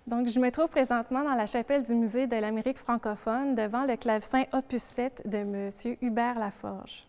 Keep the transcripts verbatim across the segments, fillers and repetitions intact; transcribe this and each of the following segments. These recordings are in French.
Donc, je me trouve présentement dans la chapelle du Musée de l'Amérique francophone devant le clavecin opus sept de M. Hubert Laforge.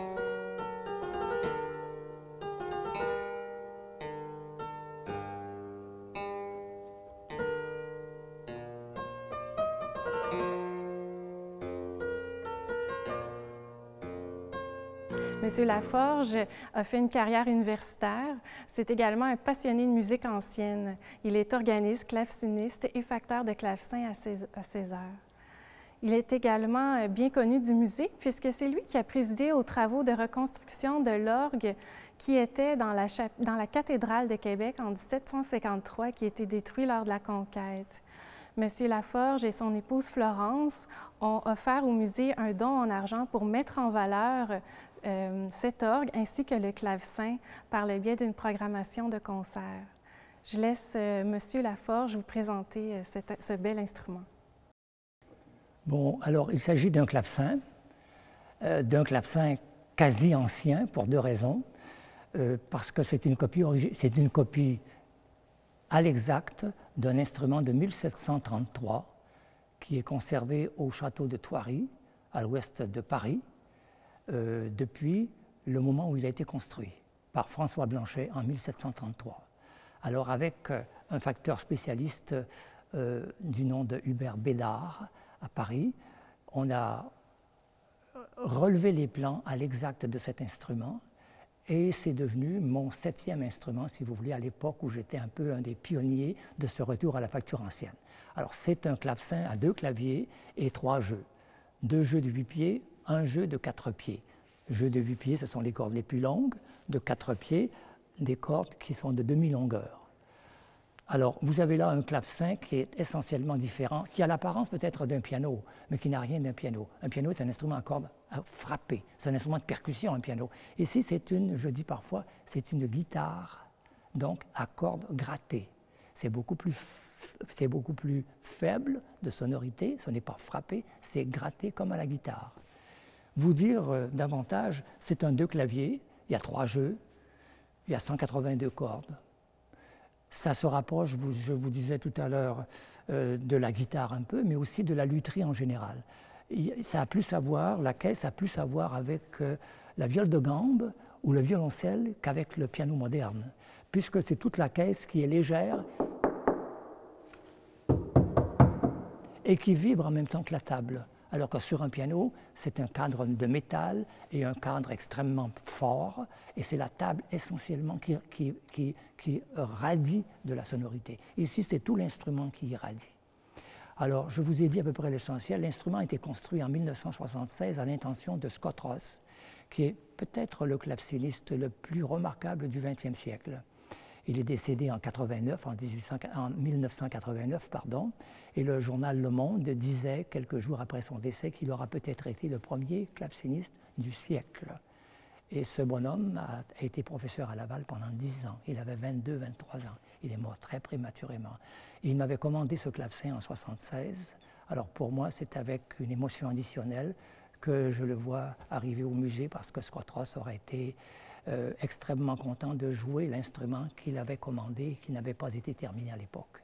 M. Laforge a fait une carrière universitaire. C'est également un passionné de musique ancienne. Il est organiste, claveciniste et facteur de clavecin à ses, à ses heures. Il est également bien connu du musée puisque c'est lui qui a présidé aux travaux de reconstruction de l'orgue qui était dans la, dans la cathédrale de Québec en mille sept cent cinquante-trois qui a été détruit lors de la conquête. M. Laforge et son épouse Florence ont offert au musée un don en argent pour mettre en valeur euh, cet orgue ainsi que le clavecin par le biais d'une programmation de concerts. Je laisse euh, M. Laforge vous présenter euh, cet, ce bel instrument. Bon, alors il s'agit d'un clavecin, euh, d'un clavecin quasi ancien pour deux raisons. Euh, parce que c'est une copie, c'est une copie à l'exact d'un instrument de mille sept cent trente-trois qui est conservé au château de Thoiry, à l'ouest de Paris, euh, depuis le moment où il a été construit par François Blanchet en mille sept cent trente-trois. Alors avec euh, un facteur spécialiste euh, du nom de Hubert Bédard à Paris, on a relevé les plans à l'exact de cet instrument. Et c'est devenu mon septième instrument, si vous voulez, à l'époque où j'étais un peu un des pionniers de ce retour à la facture ancienne. Alors, c'est un clavecin à deux claviers et trois jeux. Deux jeux de huit pieds, un jeu de quatre pieds. Jeux de huit pieds, ce sont les cordes les plus longues. De quatre pieds, des cordes qui sont de demi-longueur. Alors, vous avez là un clavecin qui est essentiellement différent, qui a l'apparence peut-être d'un piano, mais qui n'a rien d'un piano. Un piano est un instrument à cordes à frapper. C'est un instrument de percussion, un piano. Ici, c'est une, je dis parfois, c'est une guitare, donc à cordes grattées. C'est beaucoup plus, c'est beaucoup plus faible de sonorité, ce n'est pas frappé, c'est gratté comme à la guitare. Vous dire euh, davantage, c'est un deux claviers, il y a trois jeux, il y a cent quatre-vingt-deux cordes. Ça se rapproche, je vous disais tout à l'heure, euh, de la guitare un peu, mais aussi de la lutherie en général. Ça a plus à voir, la caisse a plus à voir avec euh, la viole de gambe ou le violoncelle qu'avec le piano moderne, puisque c'est toute la caisse qui est légère et qui vibre en même temps que la table. Alors que sur un piano, c'est un cadre de métal et un cadre extrêmement fort, et c'est la table essentiellement qui, qui, qui, qui radie de la sonorité. Ici, c'est tout l'instrument qui irradie. Alors, je vous ai dit à peu près l'essentiel. L'instrument a été construit en mille neuf cent soixante-seize à l'intention de Scott Ross, qui est peut-être le claveciniste le plus remarquable du vingtième siècle. Il est décédé en, quatre-vingt-neuf, en, dix-huit cents, en mille neuf cent quatre-vingt-neuf, pardon, et le journal Le Monde disait, quelques jours après son décès, qu'il aura peut-être été le premier claveciniste du siècle. Et ce bonhomme a, a été professeur à Laval pendant dix ans. Il avait vingt-deux, vingt-trois ans. Il est mort très prématurément. Il m'avait commandé ce clavecin en soixante-seize. Alors pour moi, c'est avec une émotion additionnelle que je le vois arriver au musée parce que Scott Ross aurait été euh, extrêmement content de jouer l'instrument qu'il avait commandé et qui n'avait pas été terminé à l'époque.